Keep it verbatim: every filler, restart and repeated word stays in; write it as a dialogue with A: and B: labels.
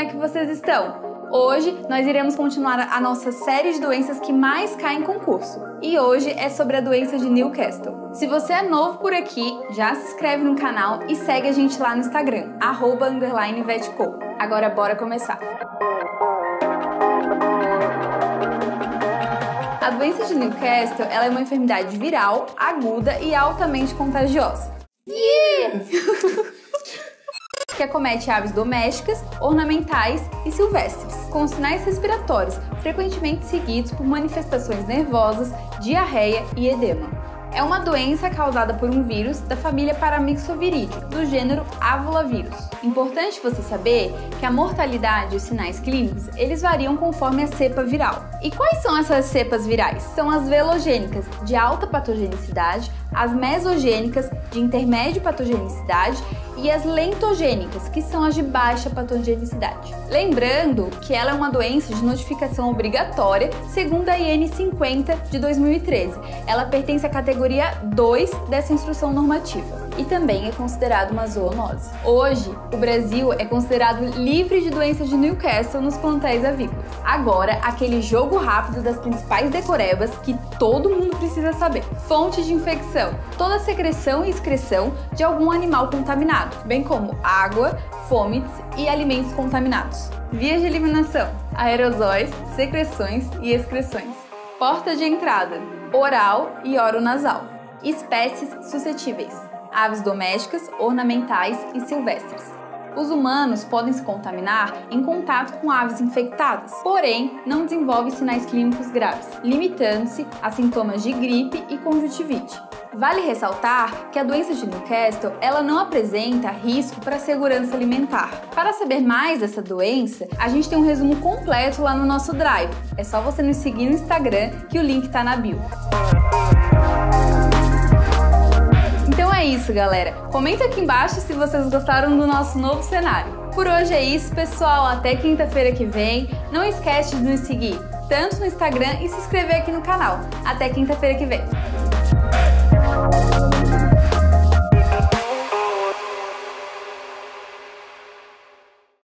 A: é que vocês estão? Hoje nós iremos continuar a nossa série de doenças que mais caem em concurso. E hoje é sobre a doença de Newcastle. Se você é novo por aqui, já se inscreve no canal e segue a gente lá no Instagram, arroba underline vetco. Agora bora começar! A doença de Newcastle ela é uma enfermidade viral, aguda e altamente contagiosa. Yeah! que acomete aves domésticas, ornamentais e silvestres, com sinais respiratórios frequentemente seguidos por manifestações nervosas, diarreia e edema. É uma doença causada por um vírus da família Paramyxoviridae, do gênero Avulavírus. Importante você saber que a mortalidade e os sinais clínicos, eles variam conforme a cepa viral. E quais são essas cepas virais? São as velogênicas, de alta patogenicidade, as mesogênicas, de intermédia patogenicidade, e as lentogênicas, que são as de baixa patogenicidade. Lembrando que ela é uma doença de notificação obrigatória, segundo a I N cinquenta de dois mil e treze. Ela pertence à categoria dois dessa instrução normativa e também é considerada uma zoonose. Hoje, o Brasil é considerado livre de doença de Newcastle nos plantéis avícolas. Agora, aquele jogo rápido das principais decorebas que todo mundo precisa saber. Fonte de infecção: toda secreção e excreção de algum animal contaminado, bem como água, vômitos e alimentos contaminados. Vias de eliminação: aerosóis, secreções e excreções. Porta de entrada: oral e oronasal. Espécies suscetíveis: aves domésticas, ornamentais e silvestres. Os humanos podem se contaminar em contato com aves infectadas, porém não desenvolvem sinais clínicos graves, limitando-se a sintomas de gripe e conjuntivite. Vale ressaltar que a doença de Newcastle ela não apresenta risco para a segurança alimentar. Para saber mais dessa doença, a gente tem um resumo completo lá no nosso Drive. É só você nos seguir no Instagram, que o link tá na bio. Então é isso, galera. Comenta aqui embaixo se vocês gostaram do nosso novo cenário. Por hoje é isso, pessoal. Até quinta-feira que vem. Não esquece de nos seguir tanto no Instagram e se inscrever aqui no canal. Até quinta-feira que vem.